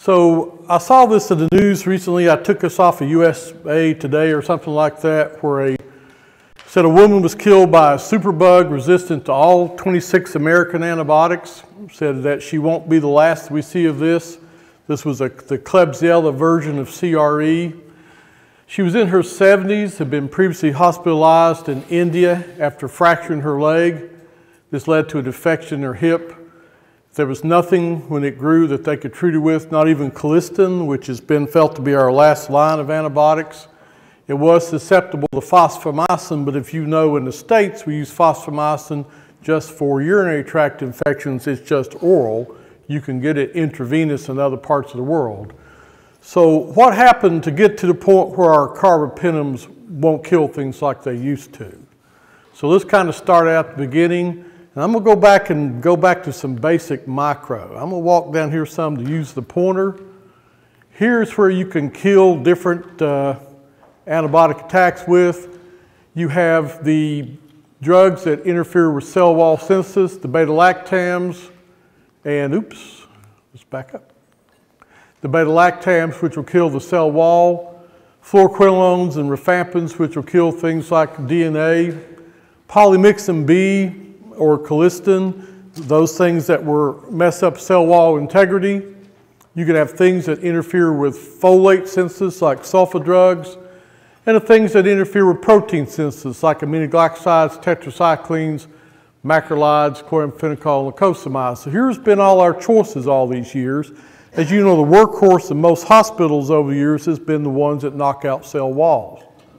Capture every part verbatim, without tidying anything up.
So I saw this in the news recently. I took this off of U S A Today or something like that, where a said a woman was killed by a superbug resistant to all twenty-six American antibiotics. Said that she won't be the last we see of this. This was a, the Klebsiella version of C R E. She was in her seventies, had been previously hospitalized in India after fracturing her leg. This led to an infection in her hip. There was nothing when it grew that they could treat it with, not even colistin, which has been felt to be our last line of antibiotics. It was susceptible to fosfomycin, but if you know in the States we use fosfomycin just for urinary tract infections. It's just oral. You can get it intravenous in other parts of the world. So what happened to get to the point where our carbapenems won't kill things like they used to? So let's kind of start out at the beginning. And I'm going to go back and go back to some basic micro. I'm going to walk down here some to use the pointer. Here's where you can kill different uh, antibiotic attacks with. You have the drugs that interfere with cell wall synthesis, the beta-lactams, and oops, let's back up. The beta-lactams, which will kill the cell wall, fluoroquinolones and rifampins, which will kill things like D N A, polymyxin B, or colistin, those things that were mess up cell wall integrity. You can have things that interfere with folate synthesis like sulfa drugs, and the things that interfere with protein synthesis like aminoglycosides, tetracyclines, macrolides, chloramphenicol, and lacosamide. So here's been all our choices all these years. As you know, the workhorse in most hospitals over the years has been the ones that knock out cell walls.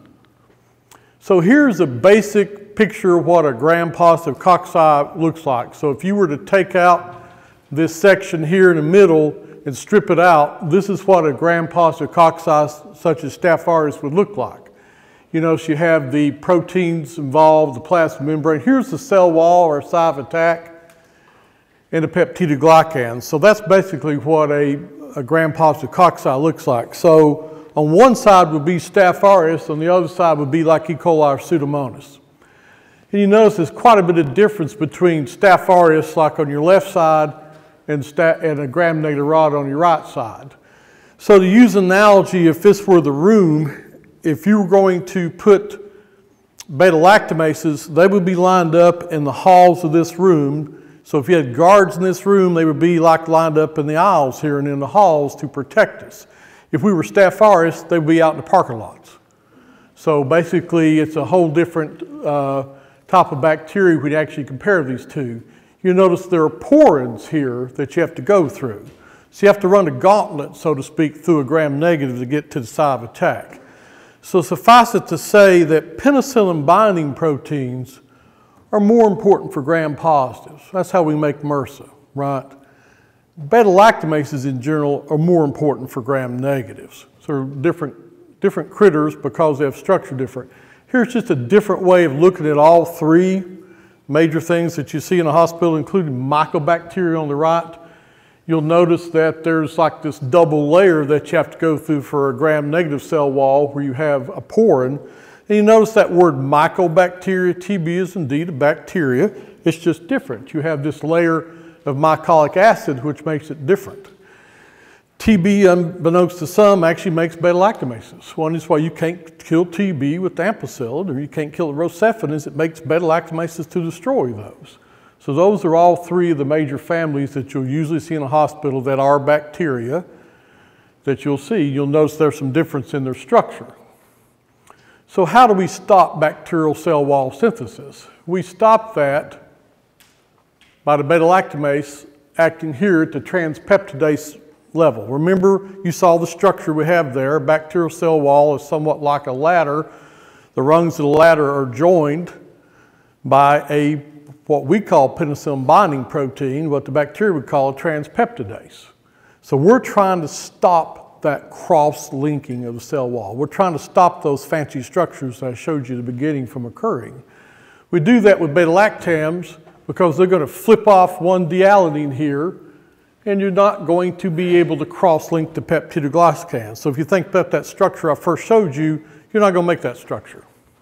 So here's a basic picture of what a gram-positive cocci looks like. So if you were to take out this section here in the middle and strip it out, this is what a gram-positive cocci such as Staph aureus would look like. You notice you have the proteins involved, the plasma membrane. Here's the cell wall or site of attack and the peptidoglycans. So that's basically what a, a gram-positive cocci looks like. So on one side would be Staph aureus, on the other side would be like E. coli or Pseudomonas. And you notice there's quite a bit of difference between Staph aureus, like on your left side, and, and a gram-negative rod on your right side. So to use an analogy, if this were the room, if you were going to put beta-lactamases, they would be lined up in the halls of this room. So if you had guards in this room, they would be like lined up in the aisles here and in the halls to protect us. If we were Staph aureus, they would be out in the parking lots. So basically, it's a whole different uh, type of bacteria when you actually compare these two. You notice there are porins here that you have to go through. So you have to run a gauntlet, so to speak, through a gram-negative to get to the site of attack. So suffice it to say that penicillin binding proteins are more important for gram-positives. That's how we make MRSA, right? Beta-lactamases in general are more important for gram-negatives. So they're different, different critters because they have structure different. Here's just a different way of looking at all three major things that you see in a hospital, including mycobacteria on the right. You'll notice that there's like this double layer that you have to go through for a gram-negative cell wall where you have a porin. And you notice that word mycobacteria, T B is indeed a bacteria. It's just different. You have this layer of mycolic acid, which makes it different. T B, unbeknownst to some, actually makes beta-lactamases. One is why you can't kill T B with ampicillin, or you can't kill it with rocephin, is it makes beta-lactamases to destroy those. So those are all three of the major families that you'll usually see in a hospital that are bacteria that you'll see. You'll notice there's some difference in their structure. So how do we stop bacterial cell wall synthesis? We stop that by the beta-lactamase acting here at the transpeptidase level. Remember, you saw the structure we have there. Bacterial cell wall is somewhat like a ladder. The rungs of the ladder are joined by a what we call penicillin binding protein, what the bacteria would call a transpeptidase. So we're trying to stop that cross-linking of the cell wall. We're trying to stop those fancy structures that I showed you at the beginning from occurring. We do that with beta-lactams because they're going to flip off one dealanine here, and you're not going to be able to cross-link the peptidoglycans. So if you think about that structure I first showed you, you're not going to make that structure.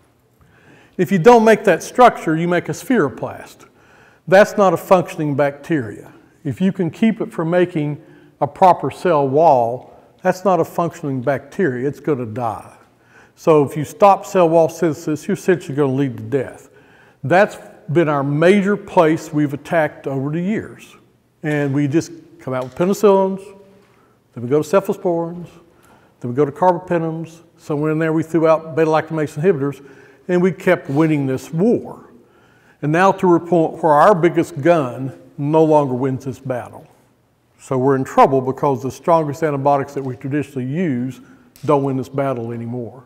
If you don't make that structure, you make a spheroplast. That's not a functioning bacteria. If you can keep it from making a proper cell wall, that's not a functioning bacteria. It's going to die. So if you stop cell wall synthesis, you're essentially going to lead to death. That's been our major place we've attacked over the years. And we just come out with penicillins, then we go to cephalosporins, then we go to carbapenems. Somewhere in there we threw out beta-lactamase inhibitors, and we kept winning this war. And now to a point where our biggest gun no longer wins this battle. So we're in trouble because the strongest antibiotics that we traditionally use don't win this battle anymore.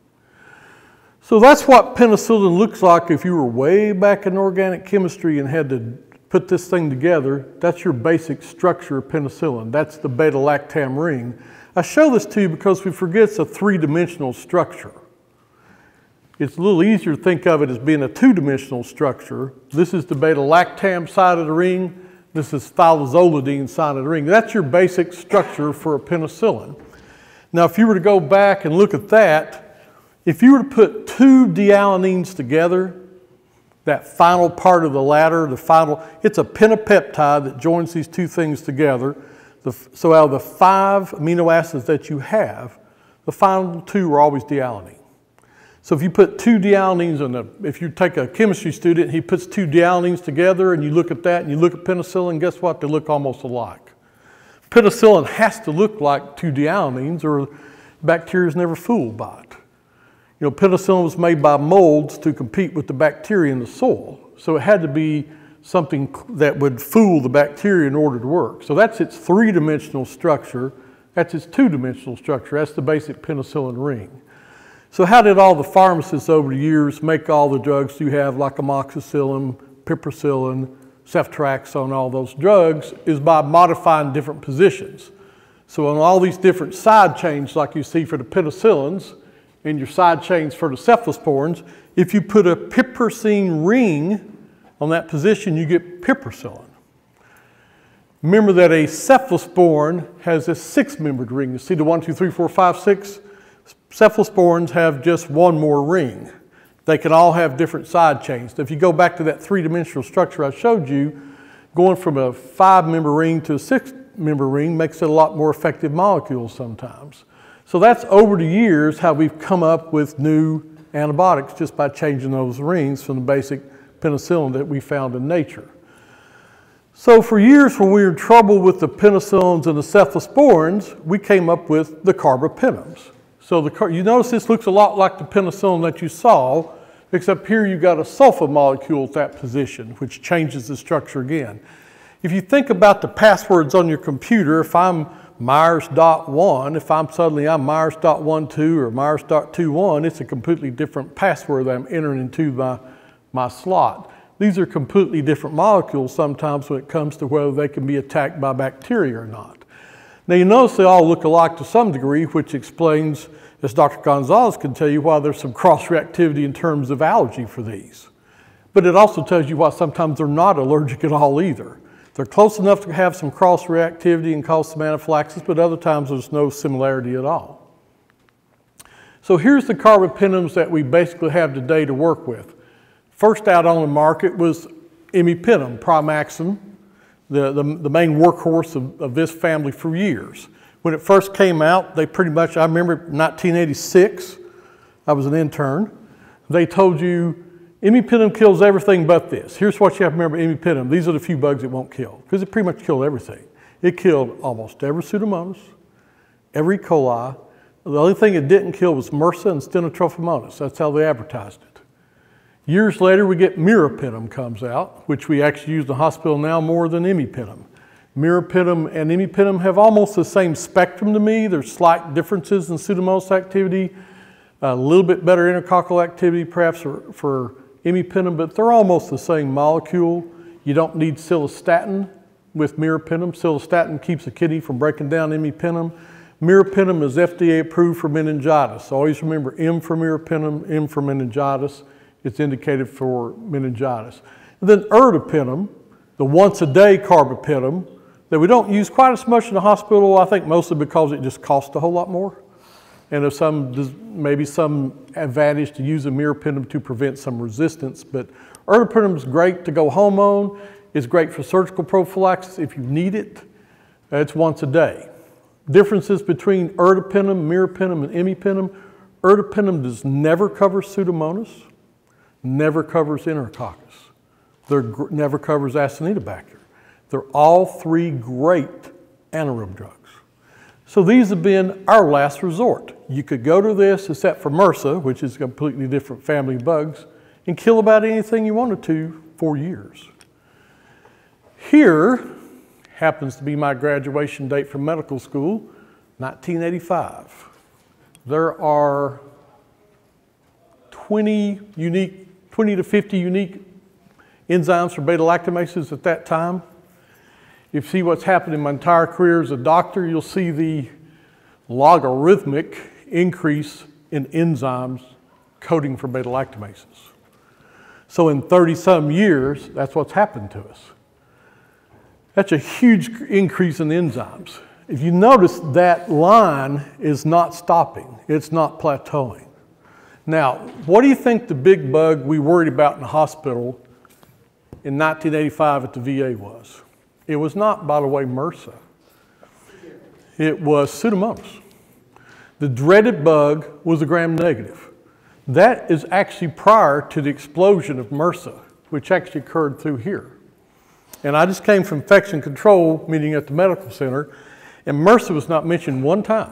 So that's what penicillin looks like if you were way back in organic chemistry and had to put this thing together. That's your basic structure of penicillin. That's the beta-lactam ring. I show this to you because we forget it's a three-dimensional structure. It's a little easier to think of it as being a two-dimensional structure. This is the beta-lactam side of the ring. This is thiazolidine side of the ring. That's your basic structure for a penicillin. Now, if you were to go back and look at that, if you were to put two dealanines together, that final part of the ladder, the final, it's a pentapeptide that joins these two things together. The, so out of the five amino acids that you have, the final two are always dealanine. So if you put two dealanines in a, if you take a chemistry student and he puts two dealanines together and you look at that and you look at penicillin, guess what? They look almost alike. Penicillin has to look like two dealanines or bacteria is never fooled by it. You know, penicillin was made by molds to compete with the bacteria in the soil. So it had to be something that would fool the bacteria in order to work. So that's its three-dimensional structure. That's its two-dimensional structure. That's the basic penicillin ring. So how did all the pharmacists over the years make all the drugs you have, like amoxicillin, piperacillin, ceftriaxone, all those drugs, is by modifying different positions. So on all these different side chains, like you see for the penicillins, and your side chains for the cephalosporins, if you put a piperacine ring on that position, you get piperacillin. Remember that a cephalosporin has a six-membered ring. You see the one, two, three, four, five, six? Cephalosporins have just one more ring. They can all have different side chains. So if you go back to that three-dimensional structure I showed you, going from a five-member ring to a six-member ring makes it a lot more effective molecules sometimes. So that's over the years how we've come up with new antibiotics just by changing those rings from the basic penicillin that we found in nature. So for years when we were in trouble with the penicillins and the cephalosporins, we came up with the carbapenems. So the, you notice this looks a lot like the penicillin that you saw, except here you've got a sulfa molecule at that position, which changes the structure again. If you think about the passwords on your computer, if I'm Myers dot one, if I'm suddenly I'm Myers dot one two or Myers dot two one, it's a completely different password that I'm entering into my, my slot. These are completely different molecules sometimes when it comes to whether they can be attacked by bacteria or not. Now you notice they all look alike to some degree, which explains, as Doctor Gonzalez can tell you, why there's some cross-reactivity in terms of allergy for these. But it also tells you why sometimes they're not allergic at all either. They're close enough to have some cross-reactivity and cause some anaphylaxis, but other times there's no similarity at all. So here's the carbapenems that we basically have today to work with. First out on the market was imipenem, Primaxin, the, the, the main workhorse of, of this family for years. When it first came out, they pretty much, I remember nineteen eighty-six, I was an intern, they told you, imipenem kills everything but this. Here's what you have to remember, imipenem. These are the few bugs it won't kill, because it pretty much killed everything. It killed almost every Pseudomonas, every E. coli. The only thing it didn't kill was MRSA and Stenotrophomonas. That's how they advertised it. Years later, we get Mirapenem comes out, which we actually use in the hospital now more than imipenem. Mirapenem and imipenem have almost the same spectrum to me. There's slight differences in Pseudomonas activity, a little bit better intercoccal activity perhaps for, for imipenem, but they're almost the same molecule. You don't need cilastatin with mirapenem. Cilastatin keeps the kidney from breaking down imipenem. Mirapenem is F D A approved for meningitis. Always remember M for mirapenem, M for meningitis. It's indicated for meningitis. And then ertapenem, the once a day carbapenem, that we don't use quite as much in the hospital, I think mostly because it just costs a whole lot more. And there's some, maybe some advantage to use a mirapenem to prevent some resistance. But ertapenem is great to go home on. It's great for surgical prophylaxis if you need it. It's once a day. Differences between ertapenem, meropenem, and imipenem. Ertapenem does never cover Pseudomonas, never covers Enterococcus, They're, never covers Acinetobacter. They're all three great anaerobe drugs. So these have been our last resort. You could go to this except for MRSA, which is a completely different family of bugs, and kill about anything you wanted to for years. Here happens to be my graduation date from medical school, nineteen eighty-five. There are twenty unique, twenty to fifty unique enzymes for beta-lactamases at that time. If you see what's happened in my entire career as a doctor, you'll see the logarithmic increase in enzymes coding for beta-lactamases. So in thirty some years, that's what's happened to us. That's a huge increase in enzymes. If you notice, that line is not stopping. It's not plateauing. Now, what do you think the big bug we worried about in the hospital in nineteen eighty-five at the V A was? It was not, by the way, MRSA. It was Pseudomonas. The dreaded bug was the gram-negative. That is actually prior to the explosion of MRSA, which actually occurred through here. And I just came from infection control meeting at the medical center, and MRSA was not mentioned one time.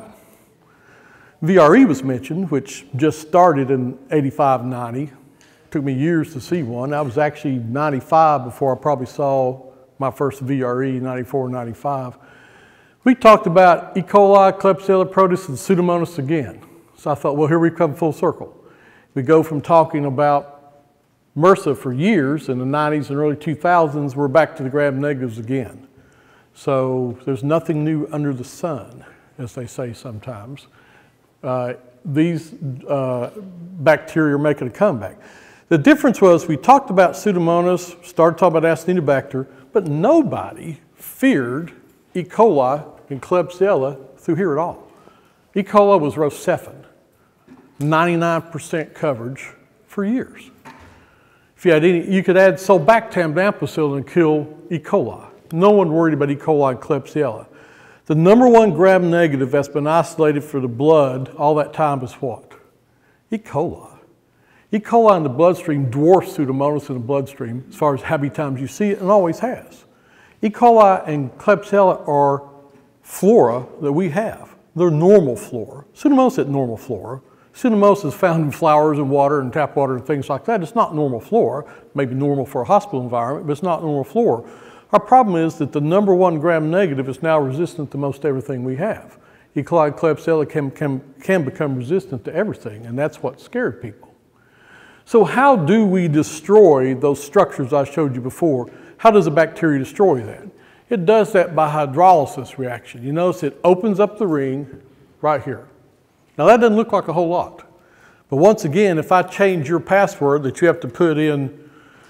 V R E was mentioned, which just started in eighty-five, ninety. Took me years to see one. I was actually ninety-five before I probably saw my first V R E, ninety-four, ninety-five. We talked about E. coli, Klebsiella proteus, and Pseudomonas again. So I thought, well, here we come full circle. We go from talking about MRSA for years in the nineties and early two thousands, we're back to the gram-negatives again. So there's nothing new under the sun, as they say sometimes. Uh, these uh, bacteria are making a comeback. The difference was we talked about Pseudomonas, started talking about Acinetobacter, but nobody feared E. coli and Klebsiella through here at all. E. coli was Rocephin, ninety-nine percent coverage for years. If you had any, you could add sulbactam to ampicillin and kill E. coli. No one worried about E. coli and Klebsiella. The number one gram-negative that's been isolated for the blood all that time is what? E. coli. E. coli in the bloodstream dwarfs Pseudomonas in the bloodstream as far as how many times you see it, and always has. E. coli and Klebsiella are flora that we have. They're normal flora. Pseudomonas isn't normal flora. Pseudomonas is found in flowers and water and tap water and things like that. It's not normal flora. Maybe normal for a hospital environment, but it's not normal flora. Our problem is that the number one gram-negative is now resistant to most everything we have. E. coli and Klebsiella can, can, can become resistant to everything, and that's what scared people. So how do we destroy those structures I showed you before? How does a bacteria destroy that? It does that by hydrolysis reaction. You notice it opens up the ring right here. Now that doesn't look like a whole lot. But once again, if I change your password that you have to put in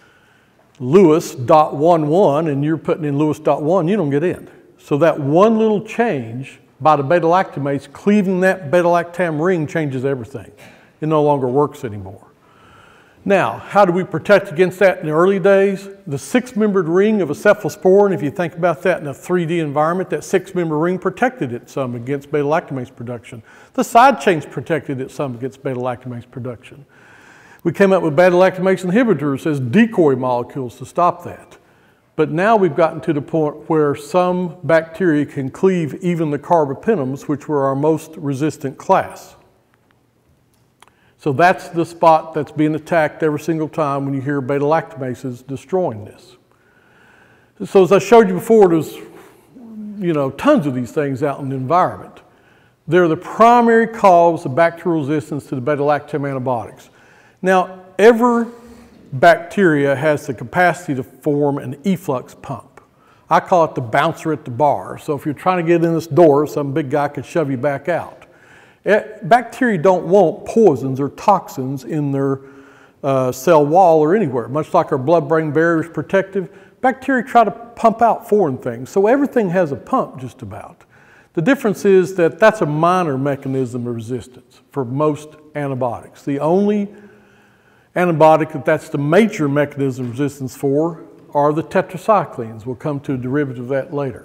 Lewis dot eleven and you're putting in Lewis dot one, you don't get in. So that one little change by the beta-lactamates cleaving that beta-lactam ring changes everything. It no longer works anymore. Now, how do we protect against that in the early days? The six-membered ring of a cephalosporin, if you think about that in a three D environment, that six-member ring protected it some against beta-lactamase production. The side chains protected it some against beta-lactamase production. We came up with beta-lactamase inhibitors as decoy molecules to stop that. But now we've gotten to the point where some bacteria can cleave even the carbapenems, which were our most resistant class. So that's the spot that's being attacked every single time when you hear beta-lactamases destroying this. So as I showed you before, there's you know, tons of these things out in the environment. They're the primary cause of bacterial resistance to the beta-lactam antibiotics. Now, every bacteria has the capacity to form an efflux pump. I call it the bouncer at the bar. So if you're trying to get in this door, some big guy could shove you back out. It, bacteria don't want poisons or toxins in their uh, cell wall or anywhere. Much like our blood-brain barrier is protective, bacteria try to pump out foreign things. So everything has a pump just about. The difference is that that's a minor mechanism of resistance for most antibiotics. The only antibiotic that that's the major mechanism of resistance for are the tetracyclines. We'll come to a derivative of that later.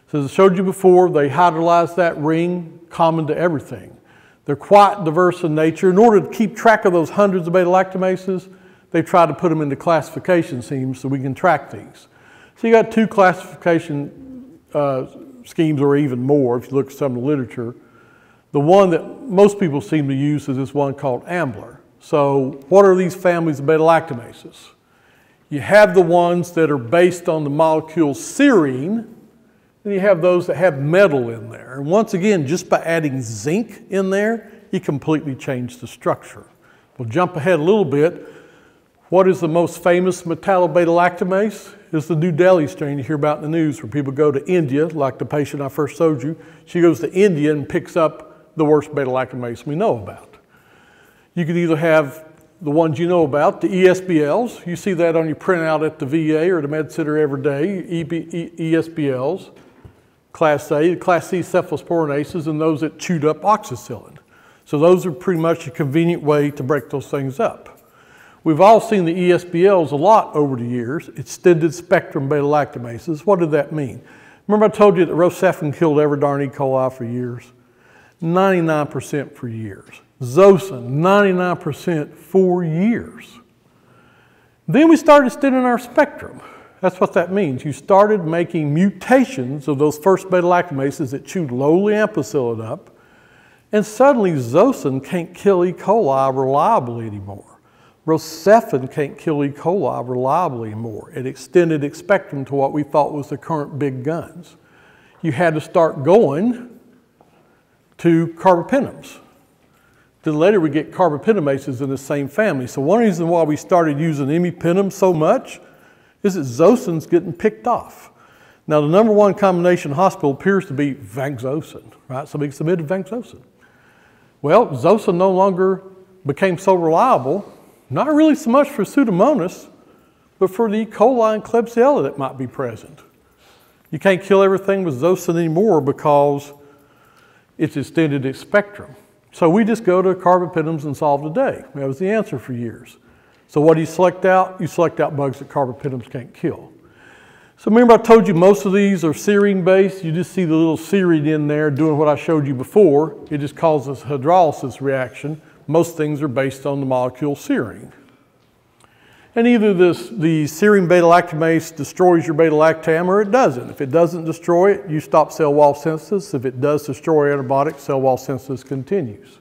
So as I showed you before, they hydrolyze that ring, common to everything. They're quite diverse in nature. In order to keep track of those hundreds of beta-lactamases, they've tried to put them into classification schemes so we can track these. So you got two classification uh, schemes, or even more if you look at some of the literature. The one that most people seem to use is this one called Ambler. So what are these families of beta-lactamases? You have the ones that are based on the molecule serine, and you have those that have metal in there. And once again, just by adding zinc in there, you completely change the structure. We'll jump ahead a little bit. What is the most famous metallo-beta-lactamase? It's the New Delhi strain you hear about in the news, where people go to India, like the patient I first showed you. She goes to India and picks up the worst beta-lactamase we know about. You could either have the ones you know about, the E S B Ls. You see that on your printout at the V A or the Med Center every day, E S B Ls. Class A, Class C cephalosporinases, and those that chewed up oxycillin. So those are pretty much a convenient way to break those things up. We've all seen the E S B Ls a lot over the years, extended spectrum beta-lactamases. What did that mean? Remember I told you that Rocefin killed every darn E. coli for years? ninety-nine percent for years. Zosyn, ninety-nine percent for years. Then we started extending our spectrum. That's what that means. You started making mutations of those first beta-lactamases that chewed lowly ampicillin up, and suddenly Zosyn can't kill E. coli reliably anymore. Rocefin can't kill E. coli reliably anymore. It extended its spectrum to what we thought was the current big guns. You had to start going to carbapenems. Then later we get carbapentamases in the same family. So one reason why we started using imipenem so much is that Zosyn's getting picked off. Now the number one combination in hospital appears to be vancomycin, right? Somebody submitted vancomycin. Well, Zosyn no longer became so reliable, not really so much for Pseudomonas, but for the E. coli and Klebsiella that might be present. You can't kill everything with Zosyn anymore because it's extended its spectrum. So we just go to carbapenems and solve the day. That was the answer for years. So what do you select out? You select out bugs that carbapenems can't kill. So remember I told you most of these are serine based. You just see the little serine in there doing what I showed you before. It just causes a hydrolysis reaction. Most things are based on the molecule serine. And either this, the serine beta-lactamase destroys your beta-lactam or it doesn't. If it doesn't destroy it, you stop cell wall synthesis. If it does destroy antibiotics, cell wall synthesis continues.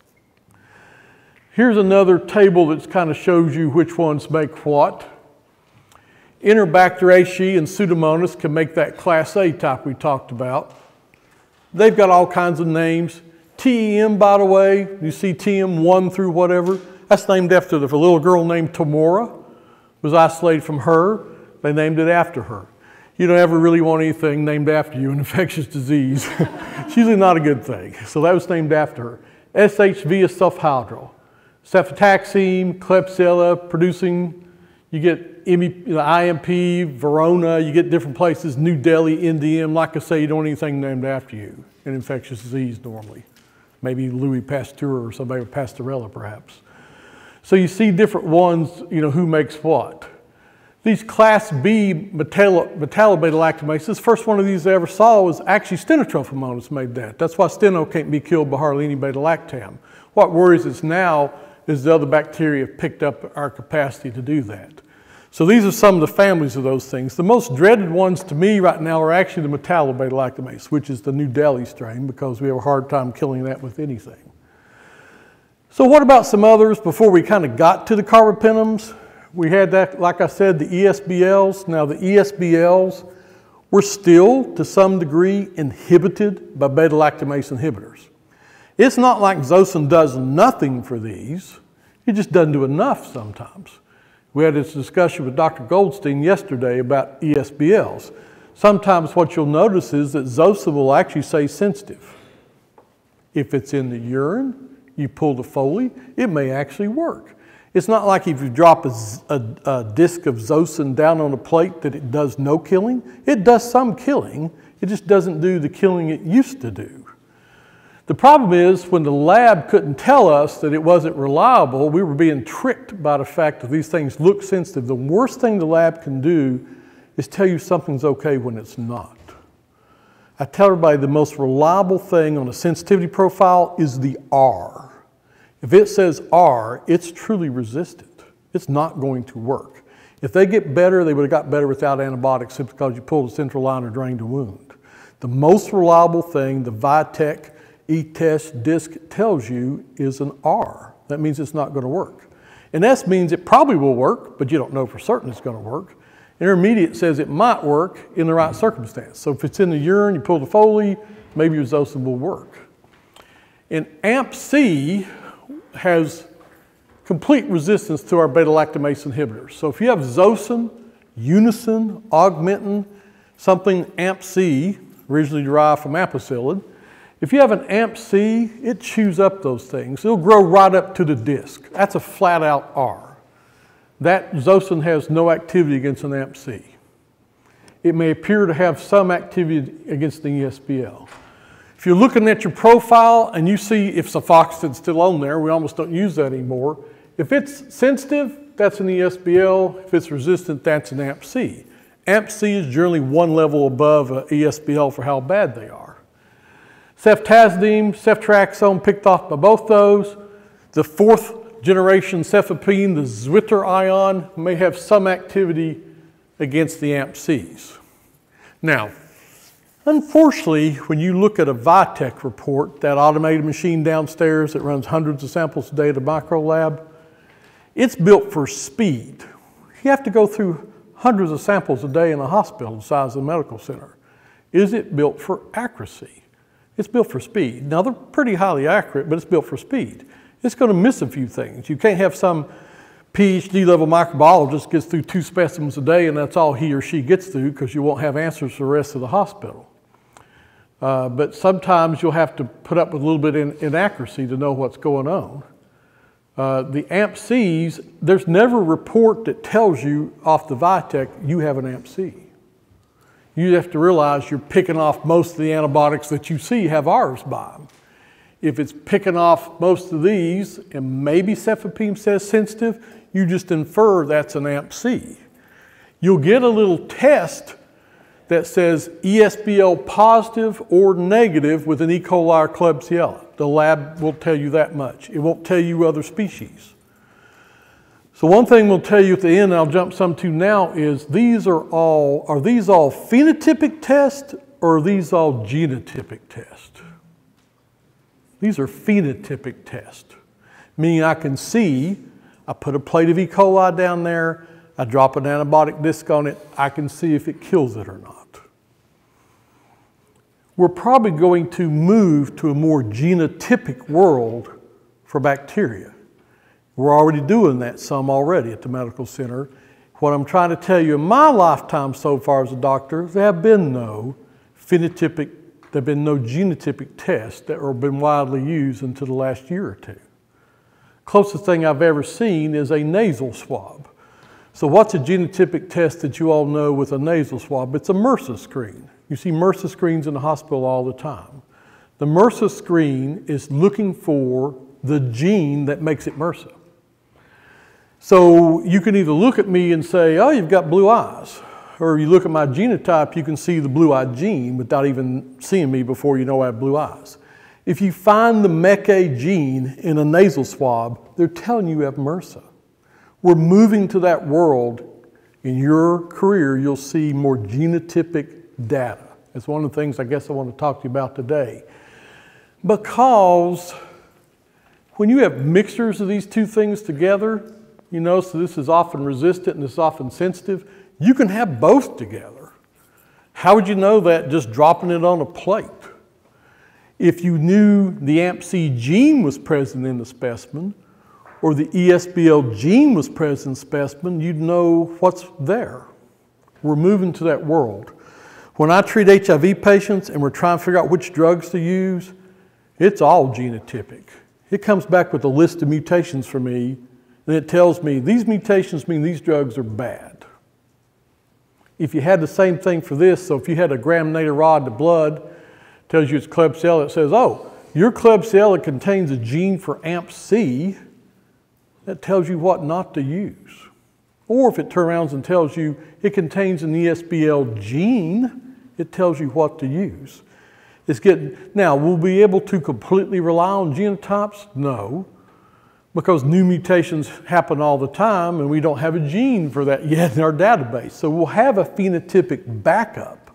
Here's another table that kind of shows you which ones make what. Enterobacteriaceae and Pseudomonas can make that class A type we talked about. They've got all kinds of names. T E M, by the way, you see T M one through whatever, that's named after the little girl named Tamora, was isolated from her. They named it after her. You don't ever really want anything named after you, an infectious disease. It's usually not a good thing. So that was named after her. S H V is sulfhydryl. Cefotaxime, Klebsiella, producing, you get I M P, Verona, you get different places, New Delhi, N D M. Like I say, you don't want anything named after you, an infectious disease normally. Maybe Louis Pasteur or somebody with Pastorella perhaps. So you see different ones, you know, who makes what. These class B metallo-beta-lactamases, first one of these I ever saw was actually stenotrophomonas made that. That's why steno can't be killed by hardly any beta-lactam. What worries us now is the other bacteria have picked up our capacity to do that. So these are some of the families of those things. The most dreaded ones to me right now are actually the metallo-beta-lactamase, which is the New Delhi strain, because we have a hard time killing that with anything. So what about some others before we kind of got to the carbapenems? We had that, like I said, the E S B Ls. Now the E S B Ls were still, to some degree, inhibited by beta-lactamase inhibitors. It's not like Zosyn does nothing for these. It just doesn't do enough sometimes. We had this discussion with Doctor Goldstein yesterday about E S B Ls. Sometimes what you'll notice is that Zosyn will actually say sensitive. If it's in the urine, you pull the Foley, it may actually work. It's not like if you drop a, a, a disc of Zosyn down on a plate that it does no killing. It does some killing, it just doesn't do the killing it used to do. The problem is when the lab couldn't tell us that it wasn't reliable, we were being tricked by the fact that these things look sensitive. The worst thing the lab can do is tell you something's okay when it's not. I tell everybody the most reliable thing on a sensitivity profile is the R. If it says R, it's truly resistant. It's not going to work. If they get better, they would have got better without antibiotics simply because you pulled the central line or drained the wound. The most reliable thing the Vitek E T S U disc tells you is an R. That means it's not going to work. An S means it probably will work, but you don't know for certain it's going to work. Intermediate says it might work in the right circumstance. So if it's in the urine, you pull the Foley, maybe your Zosyn will work. And A M P C has complete resistance to our beta-lactamase inhibitors. So if you have Zosyn, Unison, Augmentin, something A M P C, originally derived from ampicillin, if you have an A M P C, it chews up those things. It'll grow right up to the disc. That's a flat out R. That Zosyn has no activity against an A M P C. It may appear to have some activity against the E S B L. If you're looking at your profile and you see if sulfoxetine's still on there, we almost don't use that anymore. If it's sensitive, that's an E S B L. If it's resistant, that's an A M P C. A M P C is generally one level above a E S B L for how bad they are. Ceftazidime, ceftriaxone picked off by both those. The fourth generation cefepime, the Zwitter ion, may have some activity against the A M P Cs. Now, unfortunately, when you look at a Vitek report, that automated machine downstairs that runs hundreds of samples a day at a micro lab, it's built for speed. You have to go through hundreds of samples a day in a hospital the size of a medical center. Is it built for accuracy? It's built for speed. Now, they're pretty highly accurate, but it's built for speed. It's going to miss a few things. You can't have some PhD level microbiologist gets through two specimens a day and that's all he or she gets through because you won't have answers for the rest of the hospital. Uh, but sometimes you'll have to put up with a little bit of inaccuracy to know what's going on. Uh, the A M P Cs, there's never a report that tells you off the Vitek you have an A M P C. You have to realize you're picking off most of the antibiotics that you see have R's by them. If it's picking off most of these, and maybe cefepime says sensitive, you just infer that's an A M P C. You'll get a little test that says E S B L positive or negative with an E. coli or Klebsiella. The lab will tell you that much. It won't tell you other species. So one thing we'll tell you at the end, and I'll jump some to now, is these are all, are these all phenotypic tests or are these all genotypic tests? These are phenotypic tests, meaning I can see, I put a plate of E. coli down there, I drop an antibiotic disc on it, I can see if it kills it or not. We're probably going to move to a more genotypic world for bacteria. We're already doing that some already at the medical center. What I'm trying to tell you in my lifetime so far as a doctor, there have been no phenotypic, there have been no genotypic tests that have been widely used until the last year or two. Closest thing I've ever seen is a nasal swab. So what's a genotypic test that you all know with a nasal swab? It's a MRSA screen. You see MRSA screens in the hospital all the time. The MRSA screen is looking for the gene that makes it MRSA. So you can either look at me and say, oh, you've got blue eyes. Or you look at my genotype, you can see the blue-eyed gene without even seeing me before you know I have blue eyes. If you find the M E C A gene in a nasal swab, they're telling you you have MRSA. We're moving to that world. In your career, you'll see more genotypic data. It's one of the things I guess I want to talk to you about today. Because when you have mixtures of these two things together, you know, so this is often resistant and this is often sensitive, you can have both together. How would you know that just dropping it on a plate? If you knew the A M P C gene was present in the specimen, or the E S B L gene was present in the specimen, you'd know what's there. We're moving to that world. When I treat H I V patients and we're trying to figure out which drugs to use, it's all genotypic. It comes back with a list of mutations for me, and it tells me these mutations mean these drugs are bad. If you had the same thing for this, so if you had a gram nadirod to blood, tells you it's Klebsiella, it says, oh, your Klebsiella contains a gene for A M P C, that tells you what not to use. Or if it turns around and tells you it contains an E S B L gene, it tells you what to use. It's getting, now, we'll be able to completely rely on genotypes? No, because new mutations happen all the time and we don't have a gene for that yet in our database. So we'll have a phenotypic backup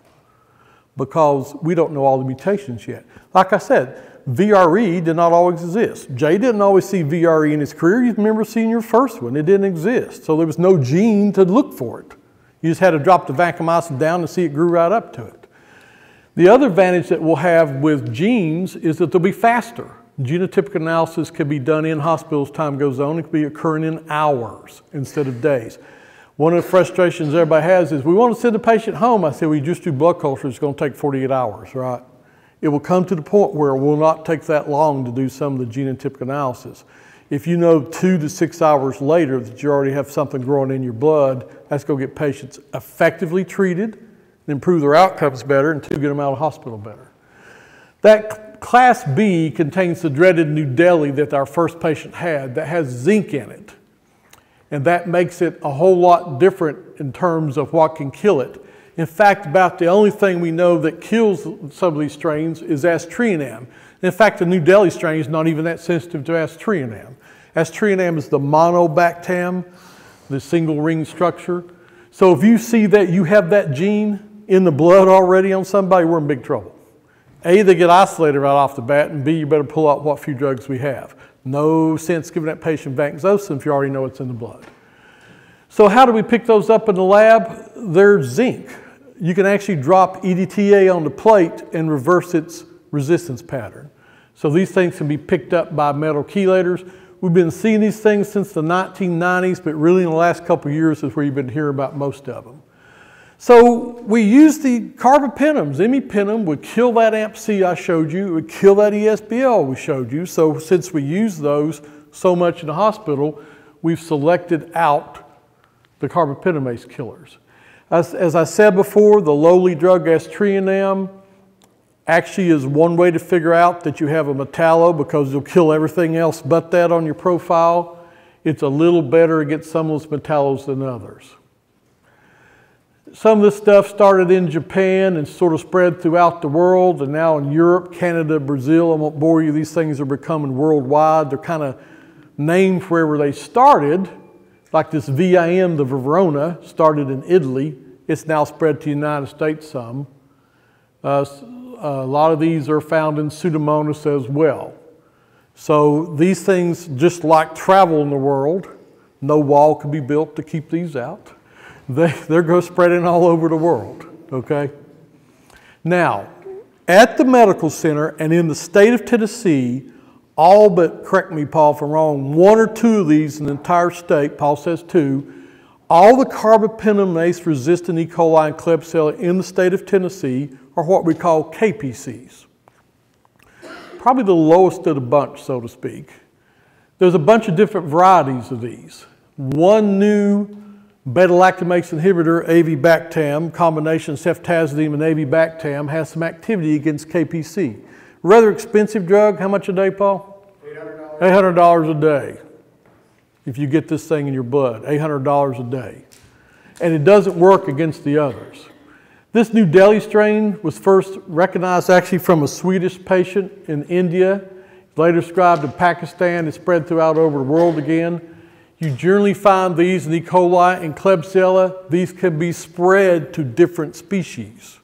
because we don't know all the mutations yet. Like I said, V R E did not always exist. Jay didn't always see V R E in his career. You remember seeing your first one. It didn't exist. So there was no gene to look for it. You just had to drop the vancomycin down and see it grew right up to it. The other advantage that we'll have with genes is that they'll be faster. Genotypic analysis can be done in hospitals as time goes on. It can be occurring in hours instead of days. One of the frustrations everybody has is we want to send the patient home. I say, we just do blood culture. It's going to take forty-eight hours, right? It will come to the point where it will not take that long to do some of the genotypic analysis. If you know two to six hours later that you already have something growing in your blood, that's going to get patients effectively treated and improve their outcomes better, and two, get them out of hospital better. That class B contains the dreaded Nudeli that our first patient had that has zinc in it. And that makes it a whole lot different in terms of what can kill it. In fact, about the only thing we know that kills some of these strains is astrienam. In fact, the Nudeli strain is not even that sensitive to astrienam. Astrienam is the monobactam, the single ring structure. So if you see that you have that gene in the blood already on somebody, we're in big trouble. A, they get isolated right off the bat, and B, you better pull out what few drugs we have. No sense giving that patient vancomycin if you already know it's in the blood. So how do we pick those up in the lab? They're zinc. You can actually drop E D T A on the plate and reverse its resistance pattern. So these things can be picked up by metal chelators. We've been seeing these things since the nineteen nineties, but really in the last couple of years is where you've been hearing about most of them. So we use the carbapenems. Imipenem would kill that A M P C I showed you. It would kill that E S B L we showed you. So since we use those so much in the hospital, we've selected out the carbapenemase killers. As, as I said before, the lowly drug astrienam actually is one way to figure out that you have a metallo because you'll kill everything else but that on your profile. It's a little better against some of those metallos than others. Some of this stuff started in Japan and sort of spread throughout the world, and now in Europe, Canada, Brazil. I won't bore you, these things are becoming worldwide. They're kind of named wherever they started, like this V I M, the Verona, started in Italy. It's now spread to the United States some. Uh, a lot of these are found in Pseudomonas as well. So these things, just like travel in the world, no wall can be built to keep these out. They, they're going spreading all over the world, okay? Now, at the medical center and in the state of Tennessee, all but, correct me, Paul, if I'm wrong, one or two of these in the entire state, Paul says two, all the carbapenemase resistant E. coli and Klebsiella in the state of Tennessee are what we call K P Cs. Probably the lowest of the bunch, so to speak. There's a bunch of different varieties of these. One new beta-lactamase inhibitor, avibactam, combination ceftazidime and avibactam, has some activity against K P C. Rather expensive drug. How much a day, Paul? eight hundred dollars. eight hundred dollars a day. If you get this thing in your blood, eight hundred dollars a day. And it doesn't work against the others. This Nudeli strain was first recognized actually from a Swedish patient in India, later described in Pakistan, and spread throughout over the world again. You generally find these in E. coli and Klebsiella. These can be spread to different species.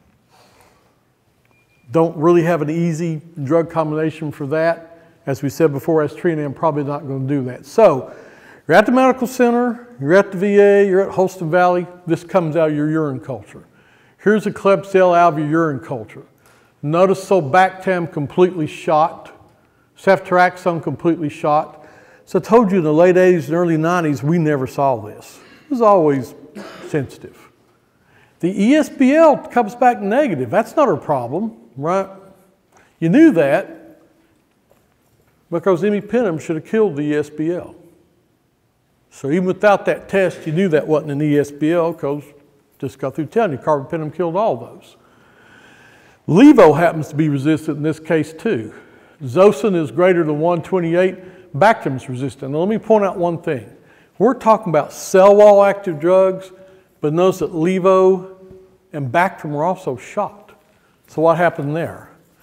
Don't really have an easy drug combination for that. As we said before, astrienam probably not going to do that. So you're at the medical center, you're at the V A, you're at Holston Valley. This comes out of your urine culture. Here's a Klebsiella out of your urine culture. Notice sulbactam completely shot, ceftriaxone completely shot. So I told you in the late eighties and early nineties, we never saw this. It was always sensitive. The E S B L comes back negative. That's not a problem, right? You knew that because imipenem should have killed the E S B L. So even without that test, you knew that wasn't an E S B L because just got through telling you carbapenem killed all those. Levo happens to be resistant in this case too. Zosyn is greater than one twenty-eight, Bactrim's resistant. Now let me point out one thing. We're talking about cell wall active drugs, but notice that Levo and Bactrim were also shot. So what happened there?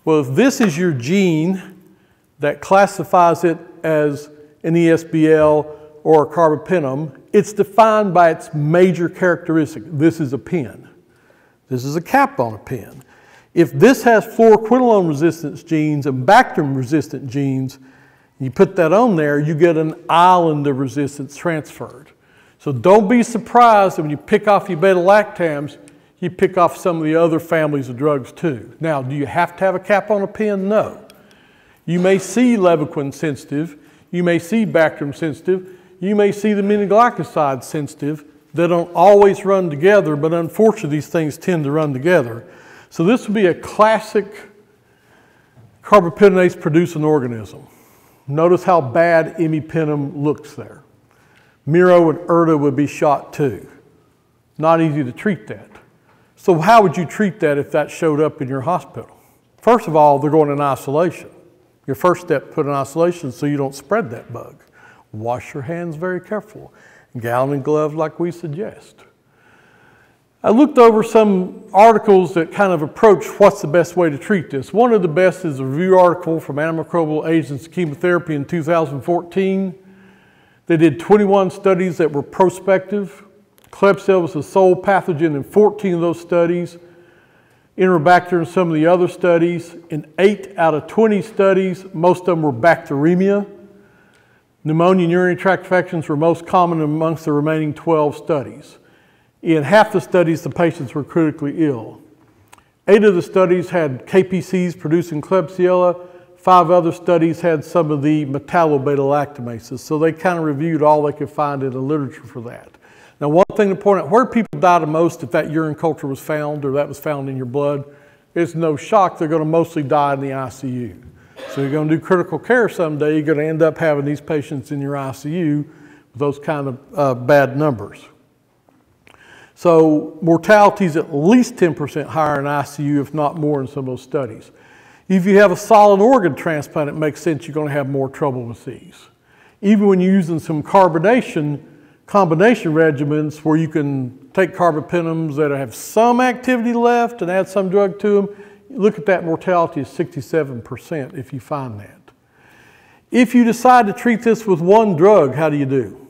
Well, if this is your gene that classifies it as an E S B L or a carbapenem, it's defined by its major characteristic. This is a pen. This is a cap on a pen. If this has fluoroquinolone resistance genes and Bactrim resistant genes, you put that on there, you get an island of resistance transferred. So don't be surprised that when you pick off your beta-lactams, you pick off some of the other families of drugs too. Now, do you have to have a cap on a pen? No. You may see Levaquin sensitive, you may see Bactrim sensitive, you may see the aminoglycoside sensitive. They don't always run together, but unfortunately these things tend to run together. So this would be a classic carbapenemase producing organism. Notice how bad imipenem looks there. Miro and Erta would be shot too. Not easy to treat that. So how would you treat that if that showed up in your hospital? First of all, they're going in isolation. Your first step, put in isolation so you don't spread that bug. Wash your hands very careful. Gown and glove like we suggest. I looked over some articles that kind of approach what's the best way to treat this. One of the best is a review article from Antimicrobial Agents of Chemotherapy in two thousand fourteen. They did twenty-one studies that were prospective. Klebsiella was the sole pathogen in fourteen of those studies. Enterobacter in some of the other studies. In eight out of twenty studies, most of them were bacteremia. Pneumonia and urinary tract infections were most common amongst the remaining twelve studies. In half the studies, the patients were critically ill. Eight of the studies had K P Cs producing Klebsiella. Five other studies had some of the metallobeta-lactamases. So they kind of reviewed all they could find in the literature for that. Now, one thing to point out, where people die the most if that urine culture was found or that was found in your blood, it's no shock they're going to mostly die in the I C U. So you're going to do critical care someday, you're going to end up having these patients in your I C U with those kind of uh, bad numbers. So mortality is at least ten percent higher in I C U, if not more in some of those studies. If you have a solid organ transplant, it makes sense you're going to have more trouble with these. Even when you're using some carbonation, combination regimens where you can take carbapenems that have some activity left and add some drug to them, look at that mortality is sixty-seven percent if you find that. If you decide to treat this with one drug, how do you do?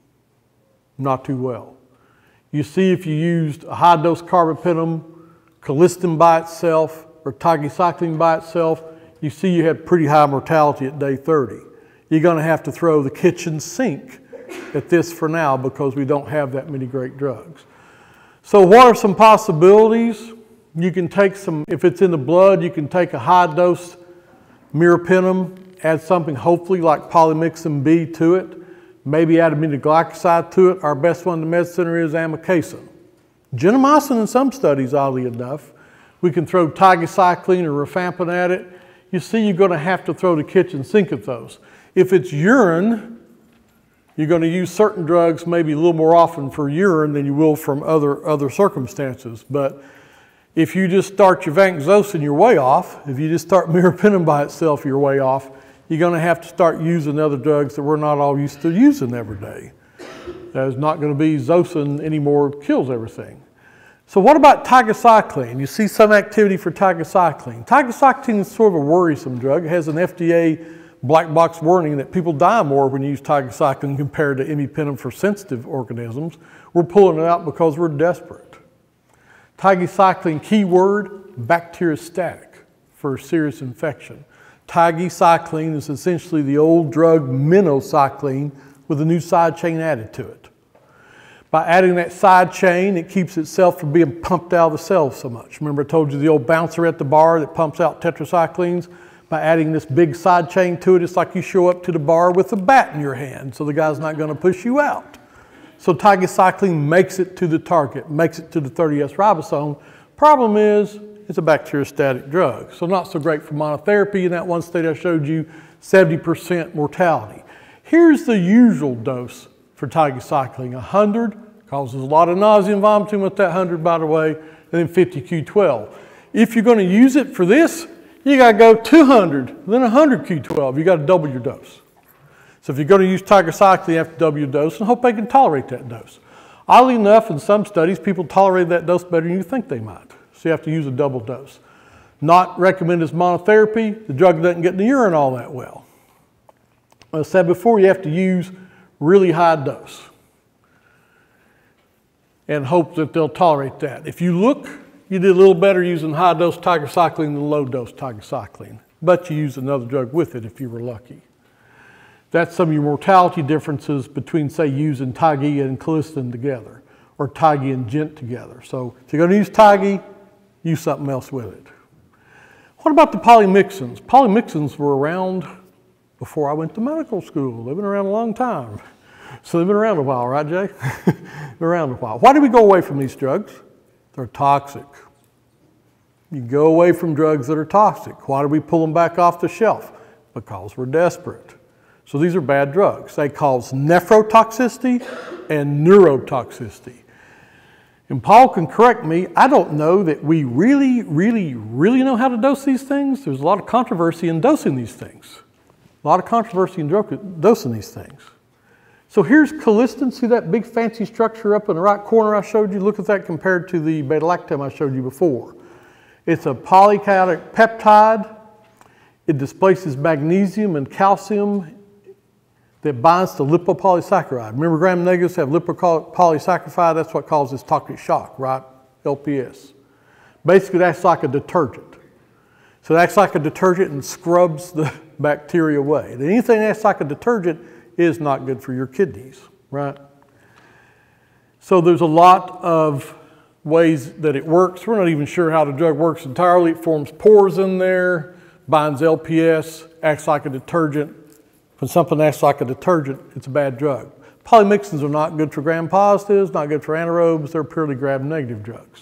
Not too well. You see if you used a high-dose carbapenem, colistin by itself, or tigecycline by itself, you see you had pretty high mortality at day thirty. You're going to have to throw the kitchen sink at this for now because we don't have that many great drugs. So what are some possibilities? You can take some, if it's in the blood, you can take a high-dose meropenem, add something hopefully like polymyxin B to it, maybe add aminoglycoside to it. Our best one in the med center is amikacin. Gentamicin in some studies, oddly enough. We can throw tigecycline or rifampin at it. You see you're going to have to throw the kitchen sink at those. If it's urine, you're going to use certain drugs maybe a little more often for urine than you will from other, other circumstances. But if you just start your vancomycin, you're way off. If you just start meropenem by itself, you're way off. You're going to have to start using other drugs that we're not all used to using every day. There's not going to be Zosyn anymore, kills everything. So what about tigecycline? You see some activity for tigecycline. Tigecycline is sort of a worrisome drug. It has an F D A black box warning that people die more when you use tigecycline compared to imipenem for sensitive organisms. We're pulling it out because we're desperate. Tigecycline keyword, bacteriostatic for serious infection. Tigecycline is essentially the old drug minocycline with a new side chain added to it. By adding that side chain, it keeps itself from being pumped out of the cells so much. Remember I told you the old bouncer at the bar that pumps out tetracyclines? By adding this big side chain to it, it's like you show up to the bar with a bat in your hand, so the guy's not going to push you out. So tigecycline makes it to the target, makes it to the thirty S ribosome. Problem is, it's a bacteriostatic drug, so not so great for monotherapy. In that one study I showed you, seventy percent mortality. Here's the usual dose for tigecycline. one hundred, causes a lot of nausea and vomiting with that one hundred, by the way, and then fifty Q twelve. If you're going to use it for this, you got to go two hundred, then one hundred Q twelve. You got to double your dose. So if you're going to use tigecycline, you have to double your dose and hope they can tolerate that dose. Oddly enough, in some studies, people tolerate that dose better than you think they might. So you have to use a double dose. Not recommended as monotherapy. The drug doesn't get in the urine all that well. As I said before, you have to use really high dose and hope that they'll tolerate that. If you look, you did a little better using high dose tigecycline than low dose tigecycline, but you use another drug with it if you were lucky. That's some of your mortality differences between, say, using Tyge and colistin together, or Tyge and Gent together. So if you're going to use Tyge, use something else with it. What about the polymyxins? Polymyxins were around before I went to medical school. They've been around a long time. So they've been around a while, right, Jay? Been around a while. Why do we go away from these drugs? They're toxic. You go away from drugs that are toxic. Why do we pull them back off the shelf? Because we're desperate. So these are bad drugs. They cause nephrotoxicity and neurotoxicity. And Paul can correct me, I don't know that we really, really, really know how to dose these things. There's a lot of controversy in dosing these things. A lot of controversy in dosing these things. So here's colistin. See that big fancy structure up in the right corner I showed you? Look at that compared to the beta-lactam I showed you before. It's a polychaotic peptide. It displaces magnesium and calcium that binds to lipopolysaccharide. Remember gram-negatives have lipopolysaccharide? That's what causes toxic shock, right? L P S. Basically, that's like a detergent. So it acts like a detergent and scrubs the bacteria away. And anything that acts like a detergent is not good for your kidneys, right? So there's a lot of ways that it works. We're not even sure how the drug works entirely. It forms pores in there, binds L P S, acts like a detergent. When something acts like a detergent, it's a bad drug. Polymyxins are not good for gram-positives, not good for anaerobes. They're purely gram-negative drugs.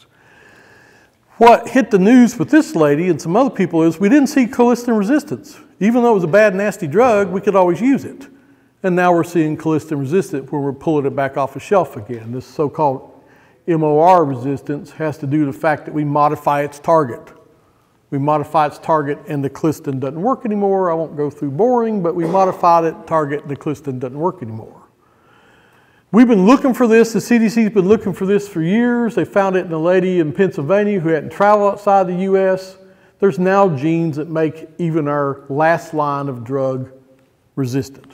What hit the news with this lady and some other people is we didn't see colistin resistance. Even though it was a bad, nasty drug, we could always use it. And now we're seeing colistin resistant when we're pulling it back off the shelf again. This so-called M O R resistance has to do with the fact that we modify its target. We modify its target and the colistin doesn't work anymore. I won't go through boring, but we modified it, target, and the colistin doesn't work anymore. We've been looking for this. The C D C's been looking for this for years. They found it in a lady in Pennsylvania who hadn't traveled outside the U S. There's now genes that make even our last line of drug resistant.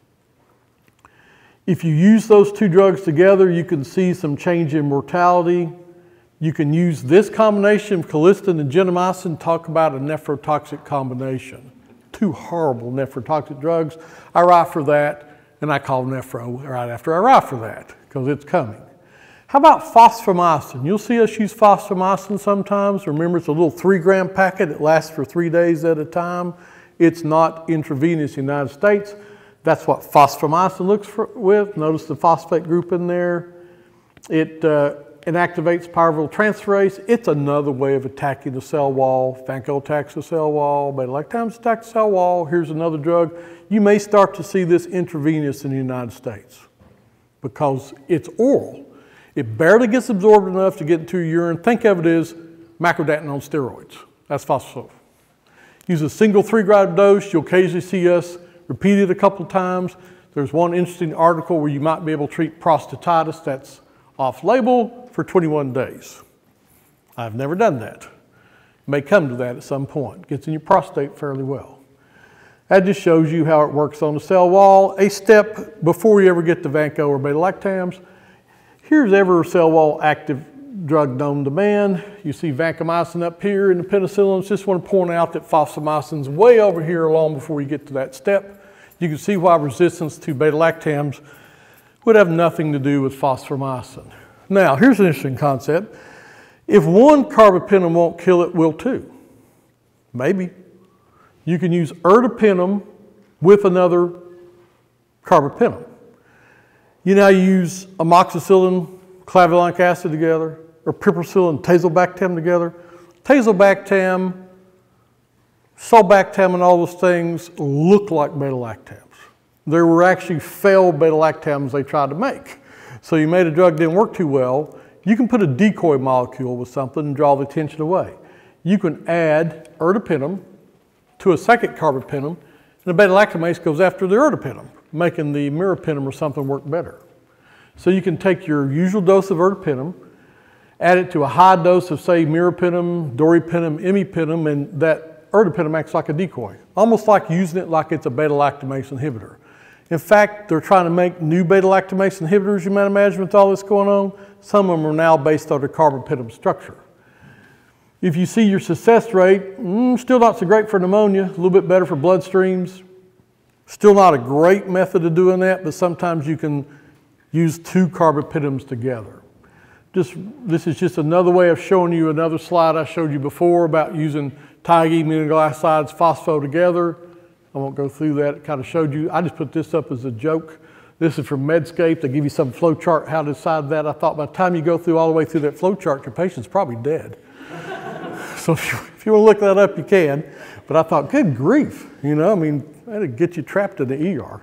If you use those two drugs together, you can see some change in mortality. You can use this combination of colistin and gentamicin, talk about a nephrotoxic combination. Two horrible nephrotoxic drugs. I write for that, and I call nephro right after I write for that, because it's coming. How about fosfomycin? You'll see us use fosfomycin sometimes. Remember, it's a little three gram packet. It lasts for three days at a time. It's not intravenous in the United States. That's what fosfomycin looks for, with. Notice the phosphate group in there. It uh, inactivates pyruvyl transferase. It's another way of attacking the cell wall. Vanco attacks the cell wall. Beta-lactams attack the cell wall. Here's another drug. You may start to see this intravenous in the United States because it's oral. It barely gets absorbed enough to get into your urine. Think of it as macrodactin on steroids. That's phosphosulf. Use a single three gram dose. You'll occasionally see us repeat it a couple of times. There's one interesting article where you might be able to treat prostatitis that's off-label for twenty-one days. I've never done that. May come to that at some point. Gets in your prostate fairly well. That just shows you how it works on the cell wall. A step before you ever get to Vanco or beta-lactams. Here's every cell wall active drug known to man. You see vancomycin up here in the penicillins. Just want to point out that fosfomycin's way over here long before you get to that step. You can see why resistance to beta-lactams would have nothing to do with fosfomycin. Now, here's an interesting concept. If one carbapenem won't kill it, will two? Maybe. You can use ertapenem with another carbapenem. You now use amoxicillin, clavulanic acid together, or piperacillin, tazobactam together. Tazobactam, sulbactam, and all those things look like beta-lactams. There were actually failed beta-lactams they tried to make. So you made a drug that didn't work too well. You can put a decoy molecule with something and draw the attention away. You can add ertapenem to a second carbapenem, and the beta-lactamase goes after the ertapenem, making the meropenem or something work better. So you can take your usual dose of ertapenem, add it to a high dose of, say, meropenem, doripenem, imipenem, and that ertapenem acts like a decoy, almost like using it like it's a beta-lactamase inhibitor. In fact, they're trying to make new beta-lactamase inhibitors, you might imagine, with all this going on. Some of them are now based on a carbapenem structure. If you see your success rate, mm, still not so great for pneumonia, a little bit better for bloodstreams. Still not a great method of doing that, but sometimes you can use two carbapenems together. Just, this is just another way of showing you another slide I showed you before about using Tyge, aminoglycosides, phospho together. I won't go through that, it kind of showed you. I just put this up as a joke. This is from Medscape. They give you some flow chart how to decide that. I thought by the time you go through all the way through that flow chart, your patient's probably dead. So if you, if you want to look that up, you can. But I thought, good grief, you know, I mean, that'd get you trapped in the E R.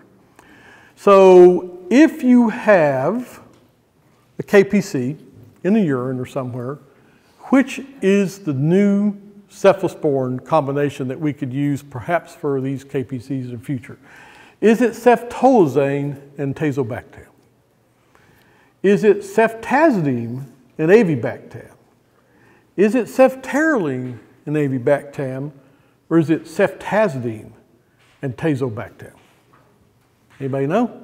So if you have a K P C in the urine or somewhere, which is the new cephalosporin combination that we could use perhaps for these K P Cs in the future? Is it ceftolozane and tazobactam? Is it ceftazidime and avibactam? Is it ceftaroline and avibactam, or is it ceftazidime and tazobactam? Anybody know?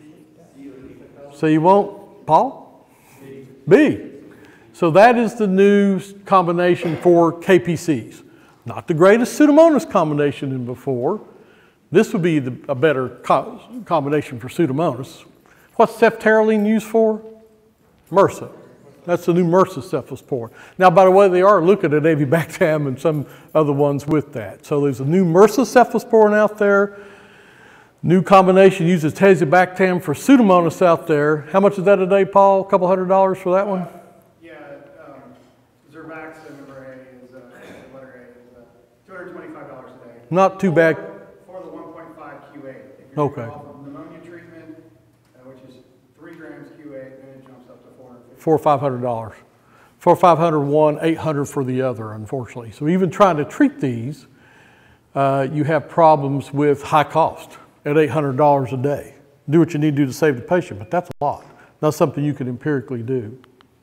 So you won't, Paul? B. B. So that is the new combination for K P Cs. Not the greatest Pseudomonas combination than before. This would be the, a better co combination for Pseudomonas. What's ceftaroline used for? MRSA. That's the new MRSA cephalosporin. Now, by the way, they are looking at avibactam and some other ones with that. So there's a new MRSA cephalosporin out there. New combination uses tazobactam for Pseudomonas out there. How much is that a day, Paul? A couple hundred dollars for that one? Uh, yeah, um, Zerbaxin, number A is, uh, letter A is uh, two hundred twenty-five dollars a day. Not too for, bad. For the one point five Q eight. If you're okay. off of pneumonia treatment, uh, which is three grams Q eight, then it jumps up to four hundred fifty dollars. Four or five hundred dollars. Four or five hundred one, eight hundred for the other, unfortunately. So even trying to treat these, uh, you have problems with high cost at eight hundred dollars a day. Do what you need to do to save the patient, but that's a lot. Not something you can empirically do.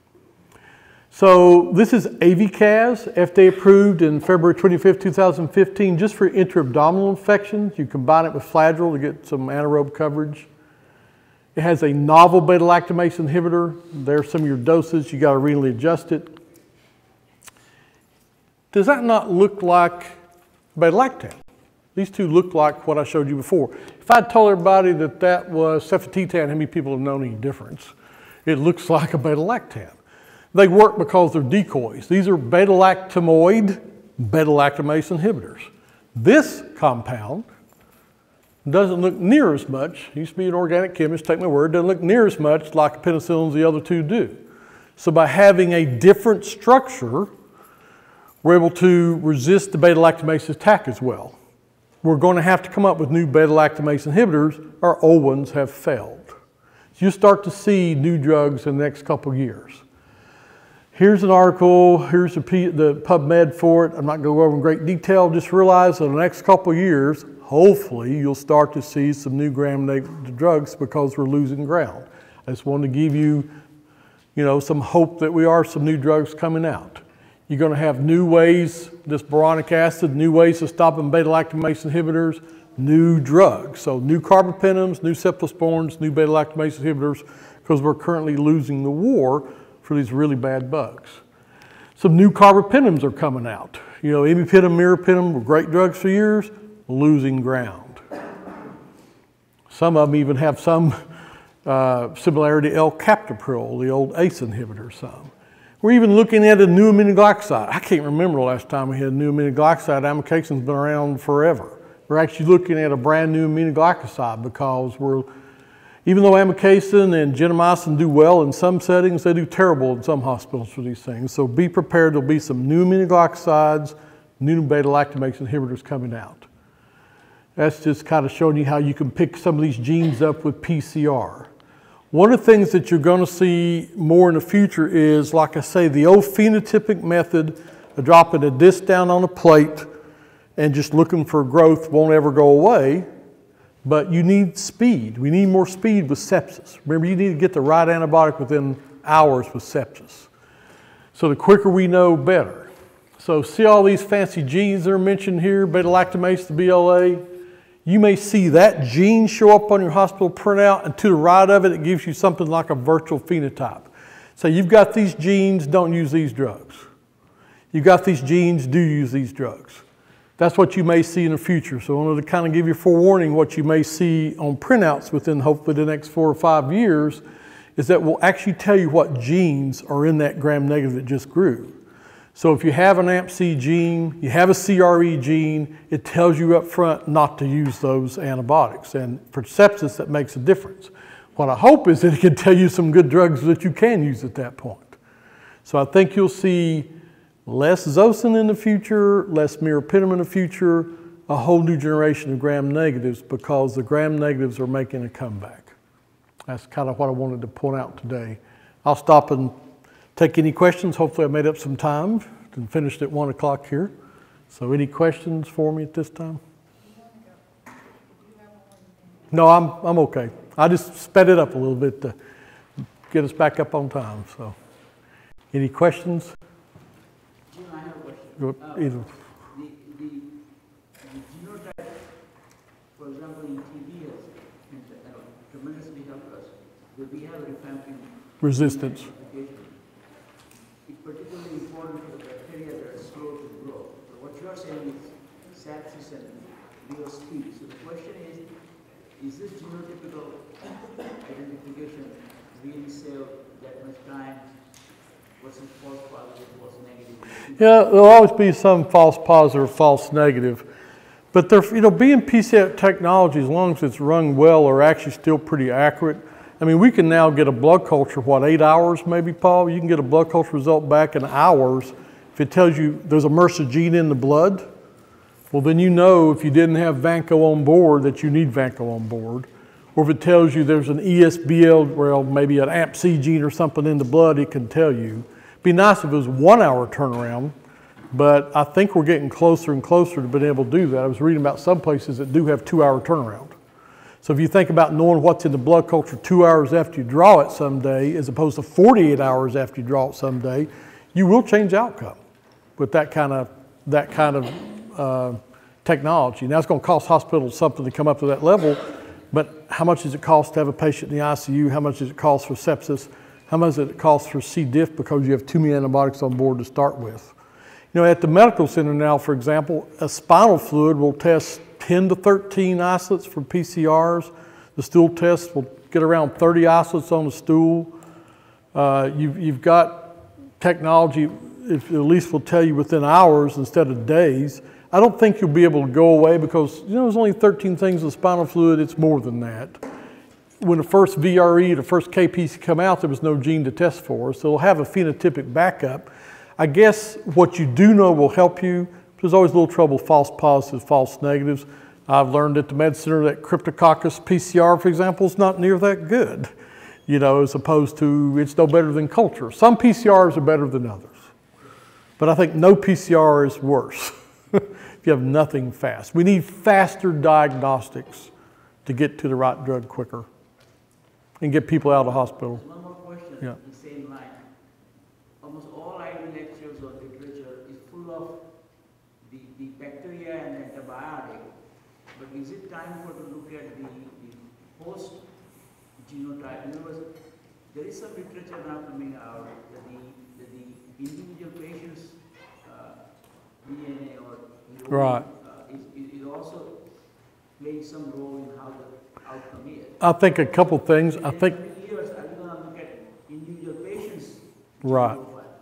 So this is Avicaz, F D A approved in February twenty-fifth, two thousand fifteen, just for intra-abdominal infections. You combine it with Flagyl to get some anaerobe coverage. It has a novel beta-lactamase inhibitor. There's some of your doses. You got to renally adjust it. Does that not look like beta-lactam? These two look like what I showed you before. If I told everybody that that was cefotetan, how many people have known any difference? It looks like a beta-lactam. They work because they're decoys. These are beta-lactamoid beta-lactamase inhibitors. This compound doesn't look near as much. Used to be an organic chemist, take my word, doesn't look near as much like penicillins the other two do. So by having a different structure, we're able to resist the beta-lactamase attack as well. We're going to have to come up with new beta-lactamase inhibitors. Our old ones have failed. So you start to see new drugs in the next couple of years. Here's an article, here's the, P, the PubMed for it. I'm not going to go over in great detail, just realize that in the next couple of years, hopefully you'll start to see some new gram-negative drugs because we're losing ground. I just wanted to give you, you know, some hope that we are some new drugs coming out. You're going to have new ways, this boronic acid, new ways of stopping beta-lactamase inhibitors, new drugs. So new carbapenems, new cephalosporins, new beta-lactamase inhibitors, because we're currently losing the war for these really bad bugs. Some new carbapenems are coming out. You know, imipenem, meropenem were great drugs for years, losing ground. Some of them even have some uh, similarity to L-captopril, the old A C E inhibitor, some. We're even looking at a new aminoglycoside. I can't remember the last time we had a new aminoglycoside. Amikacin's been around forever. We're actually looking at a brand new aminoglycoside because we're, even though amikacin and gentamicin do well in some settings, they do terrible in some hospitals for these things. So be prepared, there'll be some new aminoglycosides, new beta-lactamase inhibitors coming out. That's just kind of showing you how you can pick some of these genes up with P C R. One of the things that you're going to see more in the future is, like I say, the old phenotypic method of dropping a disc down on a plate and just looking for growth won't ever go away, but you need speed. We need more speed with sepsis. Remember, you need to get the right antibiotic within hours with sepsis. So the quicker we know, better. So see all these fancy genes that are mentioned here, beta-lactamase, the B L A? You may see that gene show up on your hospital printout, and to the right of it, it gives you something like a virtual phenotype. So you've got these genes, don't use these drugs. You've got these genes, do use these drugs. That's what you may see in the future. So I wanted to kind of give you forewarning what you may see on printouts within hopefully the next four or five years is that will actually tell you what genes are in that gram-negative that just grew. So if you have an A M P C gene, you have a C R E gene, it tells you up front not to use those antibiotics. And for sepsis, that makes a difference. What I hope is that it can tell you some good drugs that you can use at that point. So I think you'll see less Zosyn in the future, less meropenem in the future, a whole new generation of gram-negatives because the gram-negatives are making a comeback. That's kind of what I wanted to point out today. I'll stop and take any questions. Hopefully I made up some time and finished at one o'clock here. So any questions for me at this time? No, I'm, I'm okay. I just sped it up a little bit to get us back up on time. So any questions? Jim, I have a question. Uh, Either. The, the, the genotype, for example, in T B has uh, tremendously helped us. That we have a rifampin Resistance. It's particularly important for the bacteria that are slow to grow. So what you are saying is sepsis and real speed. So the question is, is this genotypical identification really save that much time? What's the false positive, what's negative? Yeah, there'll always be some false positive, false negative. But they're, you know, being P C R technology, as long as it's run well, are actually still pretty accurate. I mean, we can now get a blood culture, what, eight hours maybe, Paul? You can get a blood culture result back in hours. If it tells you there's a MRSA gene in the blood, well, then you know if you didn't have Vanco on board that you need Vanco on board. Or if it tells you there's an E S B L, well, maybe an A M P C gene or something in the blood, it can tell you. It'd be nice if it was one hour turnaround, but I think we're getting closer and closer to being able to do that. I was reading about some places that do have two hour turnaround. So if you think about knowing what's in the blood culture two hours after you draw it someday, as opposed to forty-eight hours after you draw it someday, you will change outcome with that kind of, that kind of uh, technology. Now it's going to cost hospitals something to come up to that level, but how much does it cost to have a patient in the I C U? How much does it cost for sepsis? How much does it cost for C. diff because you have too many antibiotics on board to start with? You know, at the medical center now, for example, a spinal fluid will test ten to thirteen isolates for P C Rs. The stool test will get around thirty isolates on the stool. Uh, you've, you've got technology, if at least will tell you within hours instead of days. I don't think you'll be able to go away because, you know, there's only thirteen things in the spinal fluid. It's more than that. When the first V R E, the first K P C come out, there was no gene to test for. So they'll have a phenotypic backup. I guess what you do know will help you. There's always a little trouble with false positives, false negatives. I've learned at the Med Center that Cryptococcus P C R, for example, is not near that good, you know, as opposed to it's no better than culture. Some P C Rs are better than others. But I think no P C R is worse if you have nothing fast. We need faster diagnostics to get to the right drug quicker and get people out of the hospital. One more question, Yeah. the same line. Almost all I D lectures or literature is full of the, the bacteria and antibiotic. But is it time for to look at the, the host genotype? In other words, there is some literature now coming out that the, that the individual patient's uh, D N A or the Right. uh, is, is also playing some role in how the outcome is. I think a couple things. I think, Years, are we going to look at individual patients? right,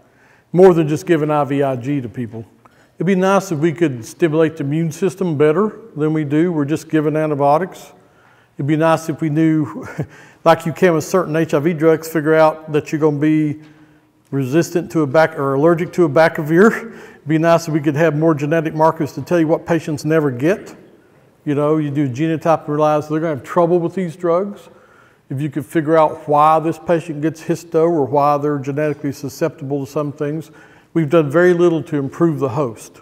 more than just giving I V I G to people. It'd be nice if we could stimulate the immune system better than we do. We're just giving antibiotics. It'd be nice if we knew, like you can with certain H I V drugs, figure out that you're going to be resistant to a back or allergic to a bacavir. It'd be nice if we could have more genetic markers to tell you what patients never get. You know, you do genotype and realize they're going to have trouble with these drugs. If you could figure out why this patient gets histo or why they're genetically susceptible to some things. We've done very little to improve the host,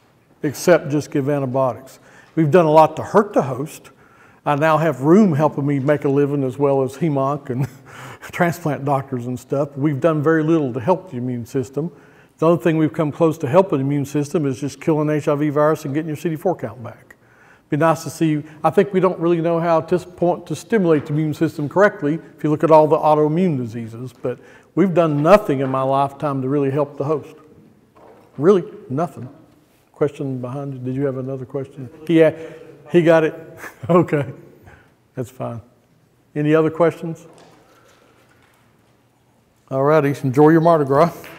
except just give antibiotics. We've done a lot to hurt the host. I now have Room helping me make a living as well as Hem-Onc and transplant doctors and stuff. We've done very little to help the immune system. The only thing we've come close to helping the immune system is just killing H I V virus and getting your C D four count back. Be nice to see. I think we don't really know how at this point to stimulate the immune system correctly if you look at all the autoimmune diseases, but we've done nothing in my lifetime to really help the host. Really, nothing. Question behind you. Did you have another question? Yeah, he got it. Okay, that's fine. Any other questions? All righty, enjoy your Mardi Gras.